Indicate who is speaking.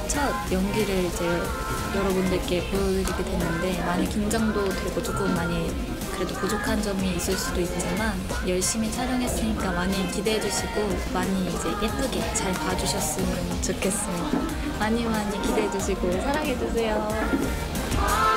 Speaker 1: 첫 연기를 이제 여러분들께 보여드리게 됐는데 많이 긴장도 되고 조금 많이 그래도 부족한 점이 있을 수도 있지만 열심히 촬영했으니까 많이 기대해 주시고 많이 이제 예쁘게 잘 봐주셨으면 좋겠습니다. 많이 많이 기대해 주시고 사랑해 주세요.